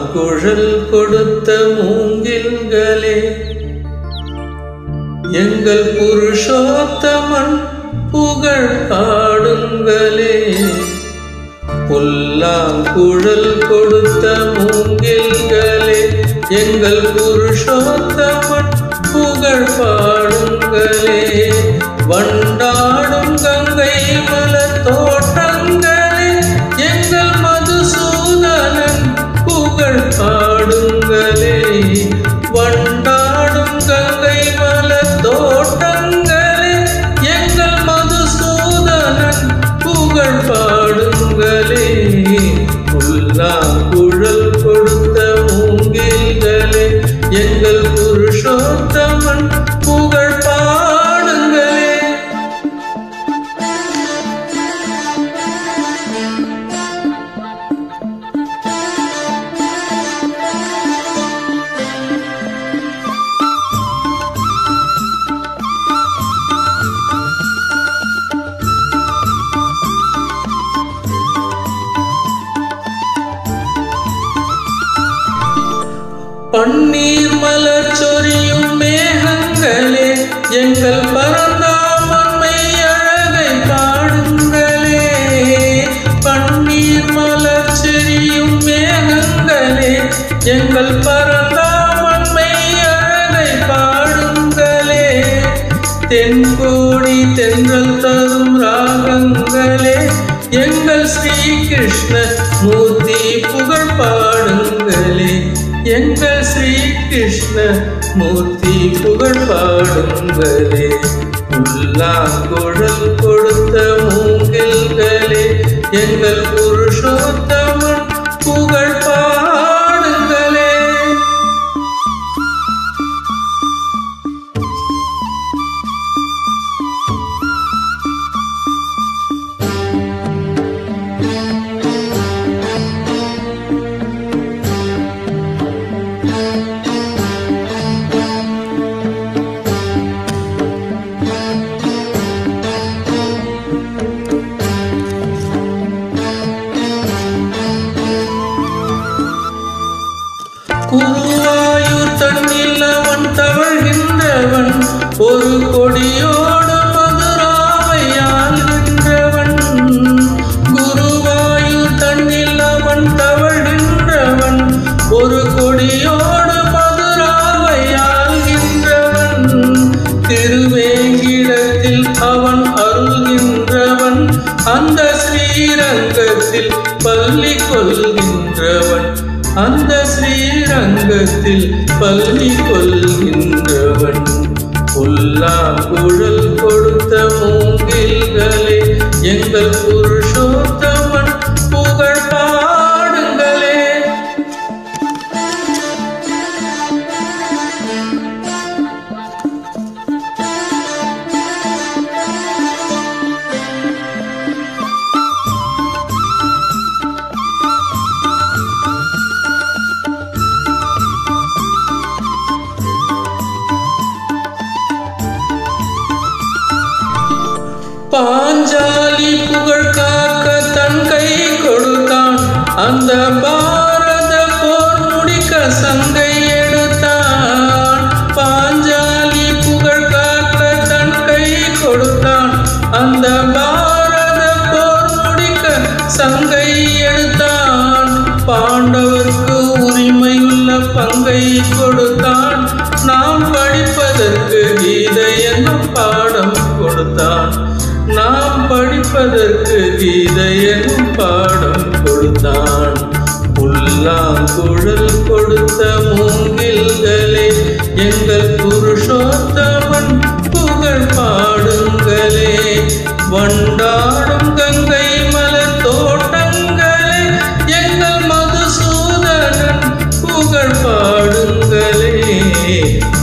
குழல் கொடுத்த மூங்கில்களே, எங்கள் புருஷோத்தமன் புகழ் பாடுங்களே. புல்லாங்குழல் கொடுத்த மூங்கில்களே, எங்கள் புருஷோத்தமன் புகழ் பாடுங்களே. வண்டாடும் கங்கை மலர் தோட்டங்களே, எங்கள் மதுசூதனன் புகழ் பாடுங்களே. வண்டாடும் கங்கை மலர் தோட்டங்களே, எங்கள் மதுசூதனன் புகழ் பாடுங்களே. புல்லாங்குழல் கொடுத்த மூங்கில்களே, எங்கள் புருஷோத்தமன் புகழ் பாடுங்களே. பன்னீர் மலர் சொரியும் மேகங்களே, எங்கள் பரந்தாமன்மை அழகை பாடுங்களே. பன்னீர் மலர் சொரியும் மேகங்களே, எங்கள் பரந்தாமன்மை அழகை பாடுங்களே. தென்கோடி தென்றல் தரும் ராகங்களே, எங்கள் ஸ்ரீ கிருஷ்ண மூர்த்தி புகழ் பாடுங்களே. எங்கள் ஸ்ரீ கிருஷ்ண மூர்த்தி புகழ் பாடுங்களே. புல்லாங்குழல் கொடுத்த மூங்கில்களே, எங்கள் புருஷோத்தமன் புகழ் பாடுங்களே. குருவாயூர் தன்னில் அவன் தவழ்கின்றவன், ஒரு கொடியோடு மதுராவை ஆள்கின்றவன். குருவாயூர் தன்னில் அவன் தவழ்கின்றவன், ஒரு கொடியோடு மதுராவை ஆள்கின்றவன். திருவேங்கிடத்தில் அவன் அருள்கின்றவன், அந்த ஸ்ரீரங்கத்தில் பள்ளி கொள்கின்றவன். அந்த ஸ்ரீரங்கத்தில் பள்ளி கொள்கின்றவன். புல்லாங்குழல் கொடுத்த மூங்கில்களே, எங்கள் புருஷோத்தமன் புகழ் பாடுங்களே. பாஞ்சாலி புகழ் காக்க தன் கை கொடுத்தான், அந்த பாரத போர் முடிக்க சங்கை எடுத்தான். பாஞ்சாலி புகழ் காக்க தன் கை கொடுத்தான், அந்த பாரத போர் முடிக்க சங்கை எடுத்தான். பாண்டவர்க்கு உரிமையுள்ள பங்கை கொடுத்தான், நாம் படிப்பதற்கு கீதை என்னும் பாடம் கொடுத்தான். நாம் படிப்பதற்கு கீதை என்னும் பாடம் கொடுத்தான். புல்லாங்குழல் கொடுத்த மூங்கில்களே, எங்கள் புருஷோத்தமன் புகழ் பாடுங்களே. வண்டாடும் கங்கை மலர் தோட்டங்களே, எங்கள் மதுசூதனன் புகழ் பாடுங்களே.